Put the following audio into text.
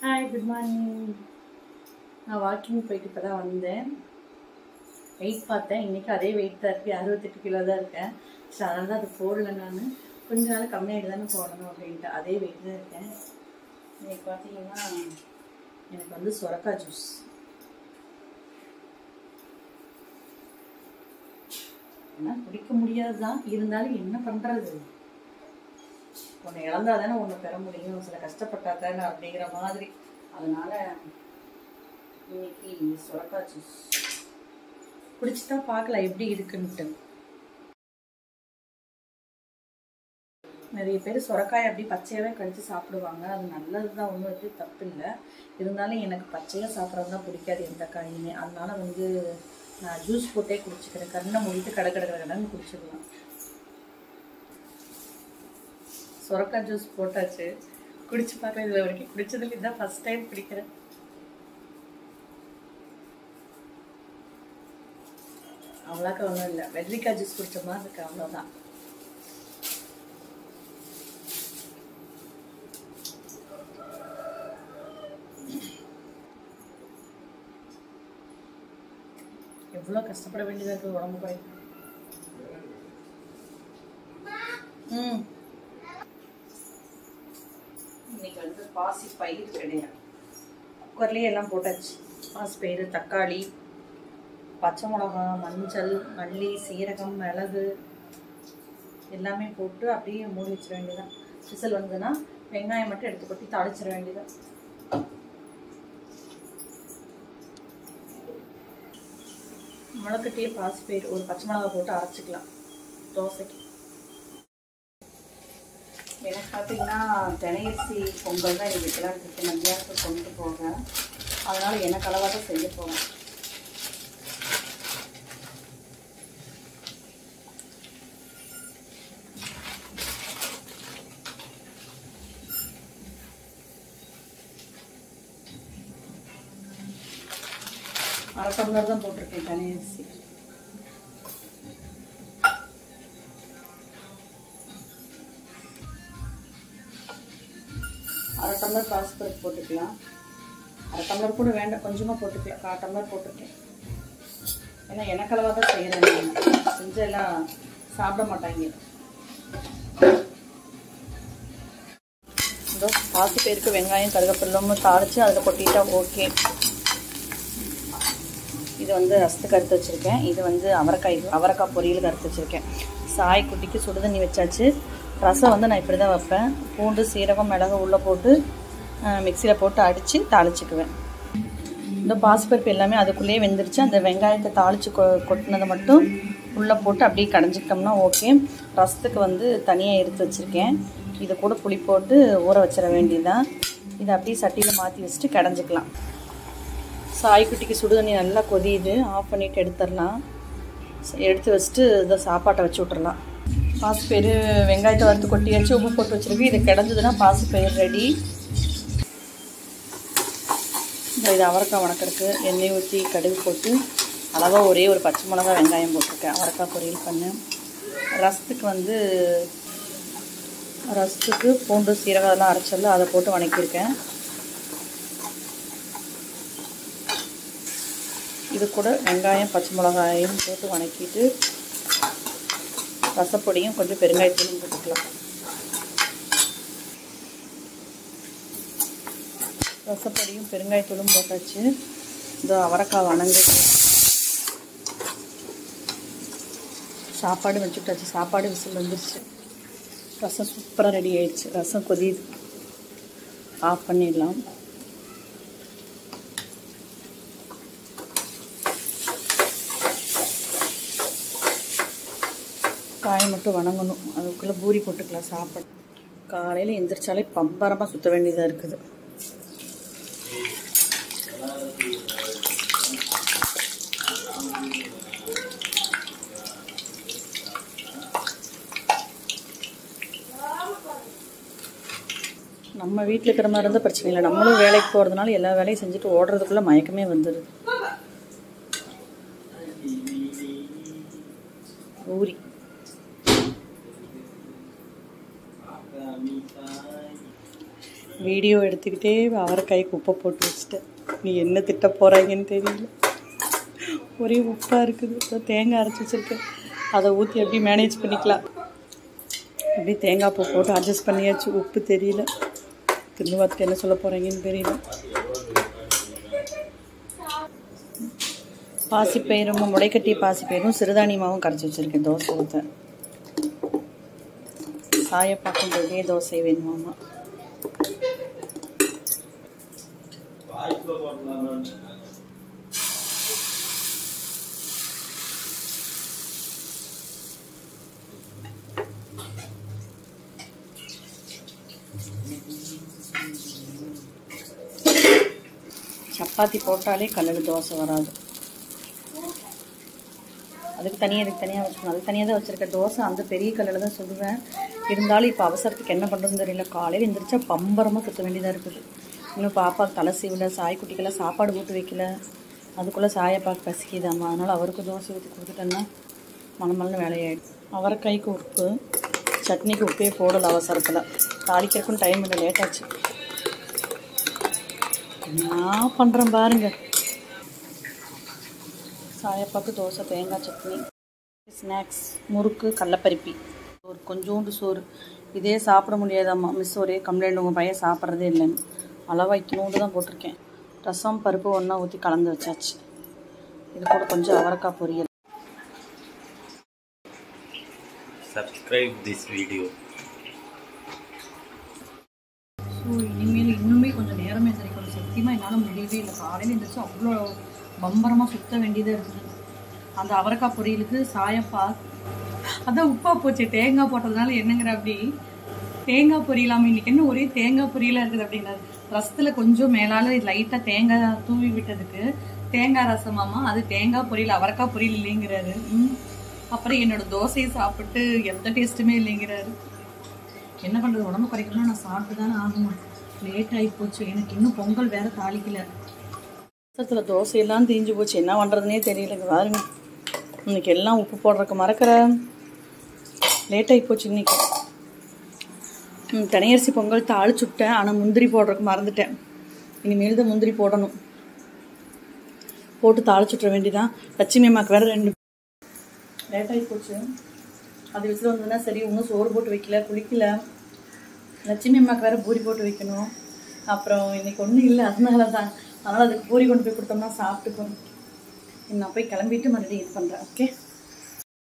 Hi, good morning. நான் walking போயிட்டு இப்போ தான் வந்தேன். வெயிட் பார்த்தேன். இன்றைக்கி அதே வெயிட் தான் இருக்குது, 68 கிலோ தான் இருக்கேன். ஸோ அதனால தான் அது போடலை. நான் கொஞ்ச நாள் கம்மியாகிட்டு தானே போடணும் அப்படின்ட்டு அதே வெயிட் தான் இருக்கேன். இன்றைக்கி பார்த்தீங்கன்னா எனக்கு வந்து சொரக்காய் ஜூஸ். ஆனால் குடிக்க முடியாது தான், இருந்தாலும் என்ன பண்ணுறது, ஒன்று இழந்தா தானே ஒன்று பெற முடியும், சில கஷ்டப்பட்டா தானே அப்படிங்கிற மாதிரி. அதனால் இன்னைக்கு சொரக்காய் ஜூஸ் குடிச்சு தான் பார்க்கலாம் எப்படி இருக்குன்ட்டு. நிறைய பேர் சொரக்காய் அப்படி பச்சையாகவே கடிச்சு சாப்பிடுவாங்க, அது நல்லது தான், ஒன்றும் வந்து தப்பு இல்லை. இருந்தாலும் எனக்கு பச்சையாக சாப்பிட்றது தான் பிடிக்காது எந்த காயுமே. அதனால வந்து நான் ஜூஸ் போட்டே குடிச்சிக்கிறேன். கண்ணை மூடிட்டு கடன்னு குடிச்சிடலாம். சொரக்காய் ஜூஸ் போட்டாச்சு, குடிச்சு பார்க்குறேன். இதில் வரைக்கும் குடிச்சதில் இதுதான் ஃபஸ்ட் டைம் குடிக்கிறேன். அவ்வளோக்கா ஒன்றும் இல்லை, வெள்ளரிக்காய் ஜூஸ் குடிச்ச மாதிரி இருக்கு, அவ்வளோதான். எவ்வளோ கஷ்டப்பட வேண்டியதாக இருக்குது உடம்பு குறை. இன்னைக்கு வந்து பாசி பயிர் கிடையாது, குக்கர்லேயே எல்லாம் போட்டாச்சு. பாசி பயிர், தக்காளி, பச்சை மிளகா, மஞ்சள், மல்லி, சீரகம், மிளகு எல்லாமே போட்டு அப்படியே மூடி வச்சிட வேண்டியதான். விசில் வந்ததுன்னா வெங்காயம் மட்டும் எடுத்து கொட்டி தாளிச்சிட வேண்டியதான். மிளகுட்டியே பாசி பயிர், ஒரு பச்சை மிளகா போட்டு அரைச்சிக்கலாம் தோசைக்கு. எனக்கு பார்த்தீங்கன்னா தினையரிசி பொங்கல் தான் எனக்கு வைக்கலான்னு இருக்கு, மத்தியானத்துக்கு கொண்டு போக. அதனால் எனக்கு அளவாக தான் செய்ய போவேன். அரை டம்ளர் தான் போட்டிருக்கேன் தனியரிசி. அரை டம்ளர் பாசிப்பருப்பு போட்டுக்கலாம். அரை டம்ளர் கூட வேண்டாம், கொஞ்சமாக போட்டுக்கலாம். 1/4 டம்ளர் போட்டுருக்கேன். ஏன்னா எனக்கு அளவாக தான் செய்கிறேன், செஞ்செல்லாம் சாப்பிட மாட்டாங்க. இந்த பாசிப்பயிருக்கு வெங்காயம் கருவேப்பிலை தாளித்து அதில் கொட்டிட்டா ஓகே. இது வந்து ரசத்துக்கு அறுத்து வச்சுருக்கேன். இது வந்து அவரைக்காய் பொரியலுக்கு அறுத்து வச்சுருக்கேன். சாய் குட்டிக்கு சுடுதண்ணி வச்சாச்சு. ரசம் வந்து நான் இப்படி தான் வைப்பேன். பூண்டு, சீரகம், மிளகு உள்ளே போட்டு மிக்சியில் போட்டு அடித்து தாளிச்சுக்குவேன். இந்த பாசிப்பருப்பு எல்லாமே அதுக்குள்ளேயே வெந்துருச்சு. அந்த வெங்காயத்தை தாளித்து கொட்டினதை மட்டும் உள்ளே போட்டு அப்படியே கடைஞ்சிக்கிட்டோம்னா ஓகே. ரசத்துக்கு வந்து தனியாக எடுத்து வச்சுருக்கேன். இது கூட புளி போட்டு ஊற வச்சிட வேண்டியதுதான். இதை அப்படியே சட்டியில் மாற்றி வச்சுட்டு கடைஞ்சிக்கலாம். சாய்க்குட்டிக்கு சுடுதண்ணி நல்லா கொதியுது, ஆஃப் பண்ணிவிட்டு எடுத்துடலாம். எடுத்து வச்சுட்டு இதை சாப்பாட்டை வச்சு விட்றலாம். பாசிப்பயிறு வெங்காயத்தை வறுத்து கொட்டி வச்சு உப்பு போட்டு வச்சுருக்கு. இது கிடஞ்சதுன்னா பாசிப்பயிறு ரெடி. இது அவரைக்காய் வணக்கிறதுக்கு எண்ணெய் ஊற்றி கடுகு போட்டு அளவாக ஒரே ஒரு பச்சை மிளகா வெங்காயம் போட்டிருக்கேன். அவரைக்காய் பொரியல் பண்ணேன். ரசத்துக்கு பூண்டு, சீரகம் அதெல்லாம் அரைச்சல அதை போட்டு வணக்கியிருக்கேன். இது கூட வெங்காயம், பச்சை மிளகாயும் போட்டு வணக்கிட்டு ரசப்பொடியும் கொஞ்சம் பெருங்காயத்தூளும் போட்டுக்கலாம். ரசப்பொடியும் பெருங்காயத்தூளும் போட்டாச்சு. இந்த அவரைக்காய் வணங்கு சாப்பாடு வச்சுட்டாச்சு. சாப்பாடு விசில் வந்துடுச்சு. ரசம் சூப்பராக ரெடி ஆயிடுச்சு. ரசம் கொதியுது, ஆஃப் பண்ணிடலாம். காய் மட்டும் வணங்கணும், அதுக்குள்ளே பூரி போட்டுக்கலாம் சாப்பாடு. காலையில் எந்திரிச்சாலே பம்பரமாக சுற்ற வேண்டியதாக இருக்குது. நம்ம வீட்டில் இருக்கிற மாதிரி இருந்தால் பிரச்சனை இல்லை. நம்மளும் வேலைக்கு போகிறதுனால எல்லா வேலையும் செஞ்சுட்டு ஓடுறதுக்குள்ளே மயக்கமே வந்துடுது. பூரி வீடியோ எடுத்துக்கிட்டே அவரைக்காய்க்கு உப்பை போட்டு வச்சுட்டேன். நீ என்ன திட்ட போகிறாங்கன்னு தெரியல. ஒரே உப்பாக இருக்குது. தேங்காய் அரைச்சி வச்சுருக்கேன், அதை ஊற்றி எப்படி மேனேஜ் பண்ணிக்கலாம். எப்படி தேங்காய் பூ போட்டு அட்ஜஸ்ட் பண்ணியாச்சு. உப்பு தெரியல. தின்னு பார்த்துட்டு என்ன சொல்ல போகிறீங்கன்னு தெரியல. பாசிப்பயிரும் முளைக்கட்டி பாசிப்பயிரும் சிறுதானியமாகவும் கரைச்சி வச்சுருக்கேன் தோசை ஊற்ற. சாய பார்க்கும்போதே தோசை வேணுமாமா. சப்பாத்தி போட்டாலே கல்லில் தோசை வராது. அதுக்கு தனியாக வச்சுக்கணும். அது தனியாக தான் வச்சுருக்கேன். தோசை அந்த பெரிய கல்லில் தான் சுடுவேன். இருந்தாலும் இப்போ அவசரத்துக்கு என்ன பண்ணுறதுன்னு தெரியல. காலையில் எழுந்திரிச்சா பம்பரமாக சுற்ற வேண்டியதாக இருக்குது. இன்னும் பாப்பா தலை சீவில் சாய்க்குட்டிக்கெல்லாம் சாப்பாடு போட்டு வைக்கல. அதுக்குள்ளே சாயப்பாக்கு பசிக்குதாம்மா. அதனால் அவருக்கு தோசை ஊற்றி கொடுத்துட்டேன்னா மனமல்னு வேலையாயிடும். அவரைக்காய்க்கு உப்பு, சட்னிக்கு உப்பே போடலை அவசரத்தில். தாளிக்கிறதுக்கும் டைம் இல்லை, லேட்டாச்சு. நான் பண்ணுறேன் பாருங்க. சாயப்பாக்கு தோசை, தேங்காய் சட்னி, ஸ்நாக்ஸ், முறுக்கு, கடலப்பருப்பி, ஒரு கொஞ்சோண்டு சோறு. இதே சாப்பிட முடியாதாம்மா. மிஸ் ஒரே கம்ப்ளைண்ட், உங்கள் பையன் சாப்பிட்றதே இல்லைன்னு. அளவாக இத்தினோண்டு தான் போட்டிருக்கேன். ரசம் பருப்பு ஒன்றா ஊற்றி கலந்து வச்சாச்சு. இது கூட கொஞ்சம் அவரைக்காய் பொரியல். Subscribe this video. ஸோ இனிமேல் இன்னுமே கொஞ்சம் நேரமே எந்திரிக்கணும். சத்தியமாக என்னால் முடியவே இல்லை. காலையில் எழுந்திரிச்சு அவ்வளோ பம்பரமாக சுற்ற வேண்டியதாக இருக்குது. அந்த அவரைக்காய் பொரியலுக்கு சாயப்பா அதான் உப்பா போச்சு. தேங்காய் போட்டதுனால என்னங்கிற அப்படி தேங்காய் பொரியலாமல் இன்றைக்கி என்ன ஒரே தேங்காய் பொரியலாக இருக்குது அப்படின்னாரு. ரசத்தில் கொஞ்சம் மேலால் லைட்டாக தேங்காய் தூவி விட்டதுக்கு தேங்காய் ரசமாமா, அது தேங்காய் பொரியல் அவரைக்காய் பொரியல் இல்லைங்கிறாரு. அப்புறம் என்னோடய தோசையை சாப்பிட்டு எந்த டேஸ்ட்டுமே இல்லைங்கிறாரு. என்ன பண்ணுறது, உடம்பு குறைக்கணும்னா நான் சாப்பிட்டு தானே ஆகணும். லேட் ஆகி போச்சு. எனக்கு இன்னும் பொங்கல் வேறு தாளிக்கல. அவசரத்தில் தோசையெல்லாம் தீஞ்சு போச்சு. என்ன பண்ணுறதுனே தெரியலங்க. பாருங்க, இன்னைக்கு எல்லாம் உப்பு போடுறதுக்கு மறக்கிறேன். லேட் ஆகி போச்சு இன்னைக்கு. தனியரிசி பொங்கல் தாளிச்சுட்டேன், ஆனால் முந்திரி போடுறதுக்கு மறந்துட்டேன். இனிமேல் தான் முந்திரி போடணும். போட்டு தாளிச்சுட்ற வேண்டிதான். லட்சுமி அம்மாவுக்கு வேறு 2 லேட் ஆகி போச்சு. அது வச்சுட்டு வந்ததுன்னா சரி, இன்னும் சோறு போட்டு வைக்கல, குளிக்கல. லட்சுமி அம்மாவுக்கு வேறு பூரி போட்டு வைக்கணும். அப்புறம் இன்னைக்கு ஒன்றும் இல்லை, அதனால அதுக்கு பூரி கொண்டு போய் கொடுத்தோம்னா சாப்பிட்டுக்கும். நான் போய் கிளம்பிட்டு மறுபடியும் இது பண்ணுறேன். ஓகே.